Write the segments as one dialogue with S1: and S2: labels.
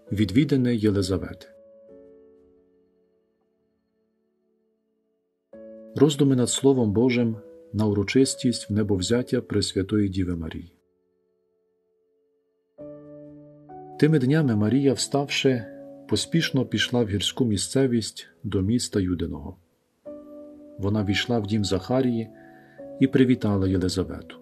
S1: Відвідини Єлизавети. Роздуми над Словом Божим на урочистість внебовзяття Пресвятої Діви Марії. Тими днями Марія, вставши, поспішно пішла в гірську місцевість до міста Юдиного. Вона війшла в дім Захарії і привітала Єлизавету.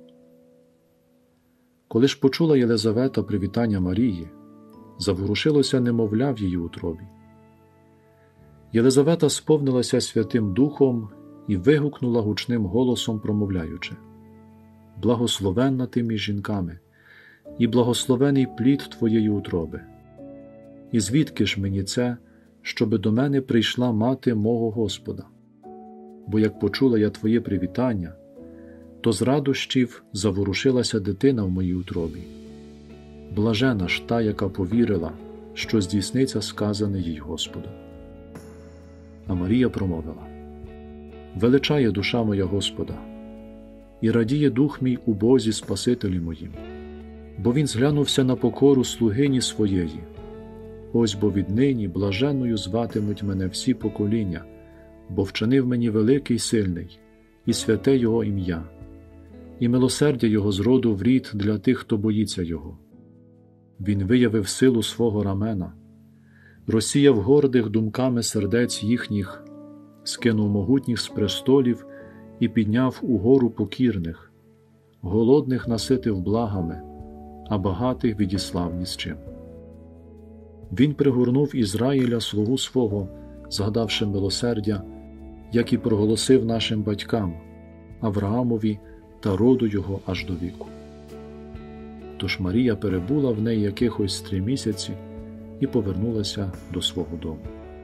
S1: Коли ж почула Єлизавета привітання Марії, заворушилося немовля в її утробі. Єлизавета сповнилася Святим Духом і вигукнула гучним голосом, промовляючи: «Благословенна ти між жінками, і благословений плід твоєї утроби. І звідки ж мені це, щоби до мене прийшла мати мого Господа? Бо як почула я твоє привітання, то з радощів заворушилася дитина в моїй утробі. Блажена ж та, яка повірила, що здійсниться сказане їй Господом». А Марія промовила: «Величає душа моя Господа, і радіє дух мій у Бозі Спасителі моїм, бо Він зглянувся на покору слугині своєї. Ось бо віднині блаженною зватимуть мене всі покоління, бо вчинив мені великий сильний, і святе Його ім'я, і милосердя Його з роду в рід для тих, хто боїться Його. Він виявив силу свого рамена, розсіяв гордих думками сердець їхніх, скинув могутніх з престолів і підняв угору покірних, голодних наситив благами, а багатих відіслав ні з чим. Він пригорнув Ізраїля слугу свого, згадавши милосердя, як і проголосив нашим батькам, Авраамові та роду його аж до віку». Тож Марія перебула в неї якихось 3 місяці і повернулася до свого дому.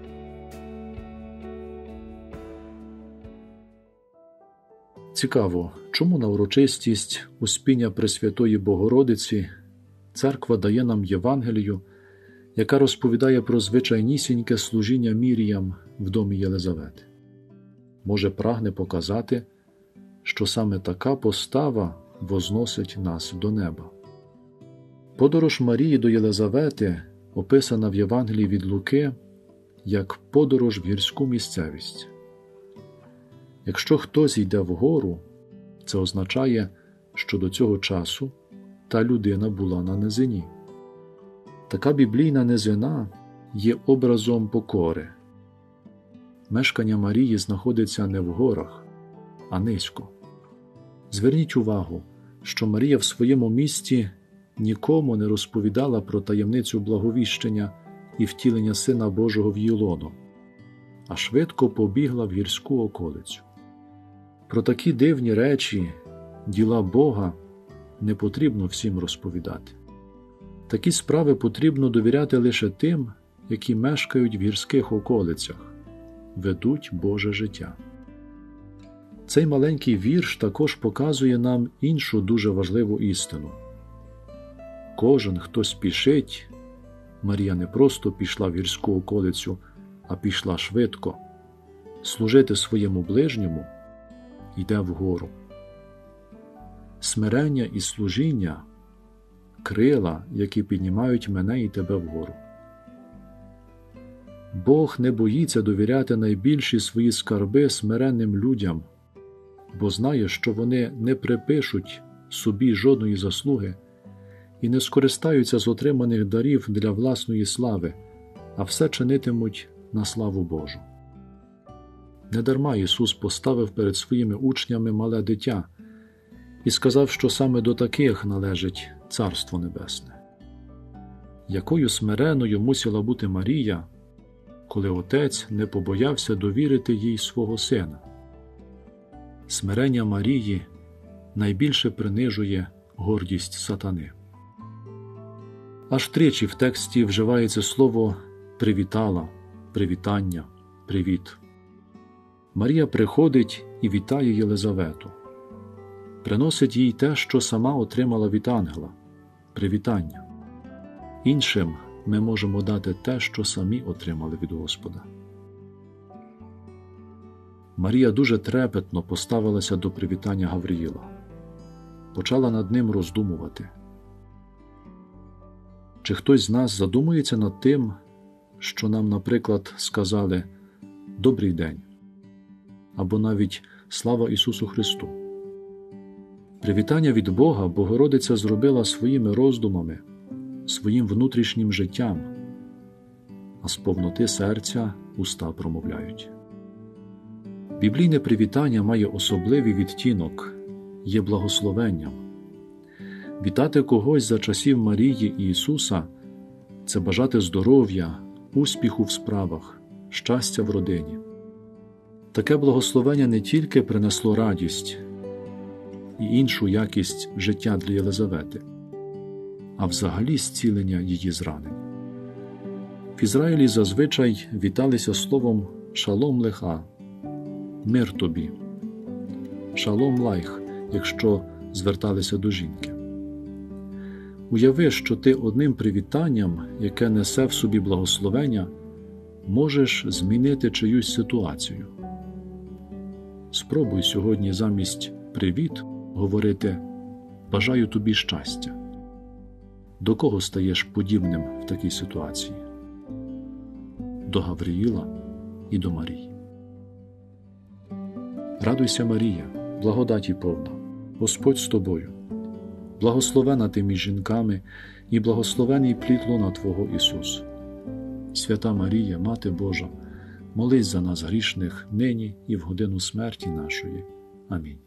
S1: Цікаво, чому на урочистість Успіння Пресвятої Богородиці церква дає нам Євангелію, яка розповідає про звичайнісіньке служіння Міріям в домі Єлизавети. Може, прагне показати, що саме така постава возносить нас до неба. Подорож Марії до Єлизавети описана в Євангелії від Луки як подорож в гірську місцевість. Якщо хтось йде вгору, це означає, що до цього часу та людина була на низині. Така біблійна низина є образом покори. Мешкання Марії знаходиться не в горах, а низько. Зверніть увагу, що Марія в своєму місті нікому не розповідала про таємницю благовіщення і втілення Сина Божого в її лоно, а швидко побігла в гірську околицю. Про такі дивні речі, діла Бога, не потрібно всім розповідати. Такі справи потрібно довіряти лише тим, які мешкають в гірських околицях, ведуть Боже життя. Цей маленький вірш також показує нам іншу дуже важливу істину. Кожен, хто спішить, Марія не просто пішла в гірську околицю, а пішла швидко, служити своєму ближньому, йде вгору. Смирення і служіння – крила, які піднімають мене і тебе вгору. Бог не боїться довіряти найбільші свої скарби смиренним людям, бо знає, що вони не припишуть собі жодної заслуги і не скористаються з отриманих дарів для власної слави, а все чинитимуть на славу Божу. Недарма Ісус поставив перед своїми учнями мале дитя і сказав, що саме до таких належить Царство Небесне. Якою смиреною мусила бути Марія, коли Отець не побоявся довірити їй свого Сина. Смирення Марії найбільше принижує гордість сатани. Аж 3 в тексті вживається слово «привітала», «привітання», «привіт». Марія приходить і вітає Єлизавету. Приносить їй те, що сама отримала від ангела – привітання. Іншим ми можемо дати те, що самі отримали від Господа. Марія дуже трепетно поставилася до привітання Гавриїла. Почала над ним роздумувати. Чи хтось з нас задумується над тим, що нам, наприклад, сказали «Добрий день» або навіть «Слава Ісусу Христу»? Привітання від Бога Богородиця зробила своїми роздумами, своїм внутрішнім життям, а з повноти серця уста промовляють. Біблійне привітання має особливий відтінок, є благословенням. Вітати когось за часів Марії і Ісуса – це бажати здоров'я, успіху в справах, щастя в родині. Таке благословення не тільки принесло радість і іншу якість життя для Єлизавети, а взагалі зцілення її зранень. В Ізраїлі зазвичай віталися словом «шалом леха» – «мир тобі», «шалом лайх», якщо зверталися до жінки. Уяви, що ти одним привітанням, яке несе в собі благословення, можеш змінити чиюсь ситуацію. Спробуй сьогодні замість «привіт» говорити «бажаю тобі щастя». До кого стаєш подібним в такій ситуації? До Гавриїла і до Марії. Радуйся, Марія, благодаті повна, Господь з тобою. Благословена ти між жінками, і благословений плід лона Твого Ісус. Свята Марія, Мати Божа, молись за нас грішних нині і в годину смерті нашої. Амінь.